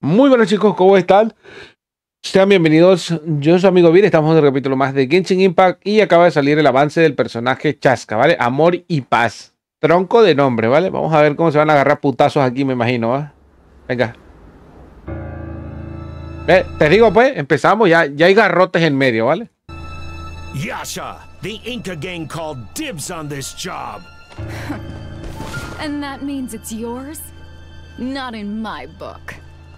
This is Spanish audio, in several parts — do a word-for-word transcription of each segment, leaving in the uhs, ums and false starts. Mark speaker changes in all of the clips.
Speaker 1: Muy buenos chicos, ¿cómo están? Sean bienvenidos, yo soy su amigo Vir, estamos en un capítulo más de Genshin Impact y acaba de salir el avance del personaje Chasca, ¿vale? Amor y paz, tronco de nombre, ¿vale? Vamos a ver cómo se van a agarrar putazos aquí, me imagino, ¿va? Venga. Eh, te digo pues, empezamos, ya, ya hay garrotes en medio, ¿vale?
Speaker 2: Yasha, the Inca gang called dibs on this job.
Speaker 3: And that means it's yours? Not in my book.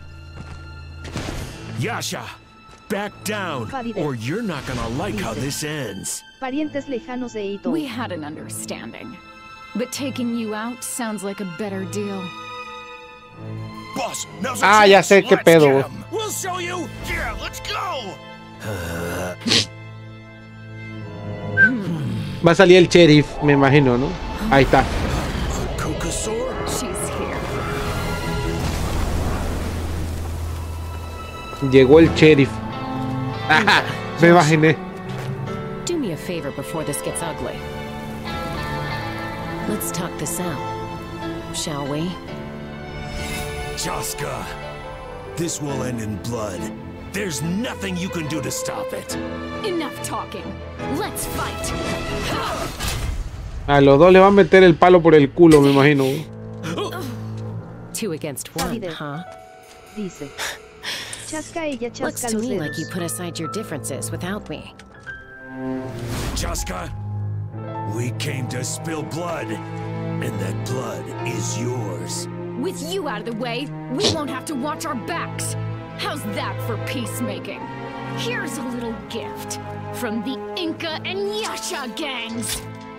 Speaker 2: Yasha, back down,
Speaker 4: Farideh.
Speaker 2: or you're not gonna like how this ends.
Speaker 4: Parientes lejanos de Ito.
Speaker 3: We had an understanding. But taking you out sounds like a better deal.
Speaker 2: Boss, now's
Speaker 1: Ah,
Speaker 2: our
Speaker 1: ya
Speaker 2: chance.
Speaker 1: sé qué
Speaker 2: Let's
Speaker 1: pedo.
Speaker 2: get 'em. We'll show you. Yeah, let's go.
Speaker 1: Va a salir el sheriff, me imagino, ¿no? Ahí está.
Speaker 2: Kokasaur?
Speaker 3: She's here.
Speaker 1: Llegó el sheriff. Ajá, me imaginé.
Speaker 5: Do me a favor before this gets ugly. Let's talk this out, shall we?
Speaker 2: Chaska, this will end in blood. There's nothing you can do to stop it.
Speaker 3: Enough talking. Let's fight.
Speaker 1: A los dos le van a meter el palo por el culo, me imagino.
Speaker 5: Two against one,
Speaker 4: Farideh.
Speaker 5: huh?
Speaker 4: Dice. Chasca ella
Speaker 5: Looks
Speaker 4: chasca
Speaker 5: to
Speaker 4: los
Speaker 5: me like you
Speaker 4: dedos.
Speaker 5: put aside your differences without me.
Speaker 2: Chaska, we came to spill blood, and that blood is yours.
Speaker 3: With you out of the way, we won't have to watch our backs. How's that for peacemaking? Here's a little gift from the Inca and Yasha gangs.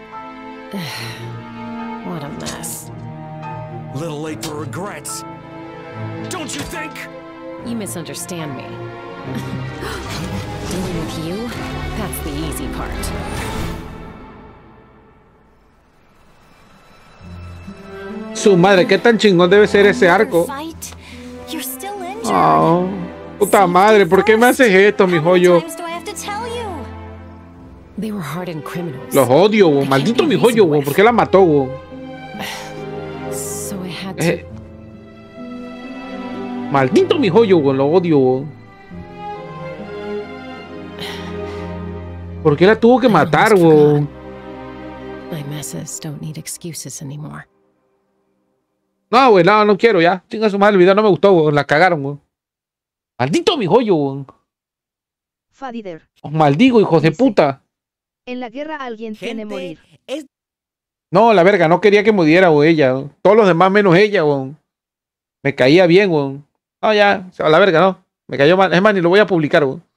Speaker 5: What a mess.
Speaker 2: Little late for regrets. Don't you think?
Speaker 5: You misunderstand me. Dealing with you? That's the easy part.
Speaker 1: Su madre, qué tan chingón debe ser ese arco.
Speaker 6: Fight? You're still injured.
Speaker 1: Oh, puta madre, ¿por qué me haces esto, mi
Speaker 6: How many
Speaker 1: joyo?
Speaker 6: times do I have to tell you?
Speaker 5: They were hardened criminals.
Speaker 1: Los odio, wo. Maldito mi joyo, wo. ¿Por qué la mató, wo?
Speaker 5: So I had to...
Speaker 1: Eh. Maldito mi joyo, wo. Lo odio, wo. ¿Por qué la tuvo que matar, wo?
Speaker 5: My messes don't need excuses anymore.
Speaker 1: No, güey, no, no quiero ya. Chinga su madre, el video no me gustó, wo. La cagaron, wo. Maldito mi joyo, wo.
Speaker 4: Farideh.
Speaker 1: Os maldigo, hijos de puta.
Speaker 4: En la guerra alguien tiene morir.
Speaker 1: No, la verga, no quería que muriera, o ella. ¿No? Todos los demás menos ella, weón. Me caía bien, weón. No, ya, a la verga, no. Me cayó mal. Es más, ni lo voy a publicar, weón.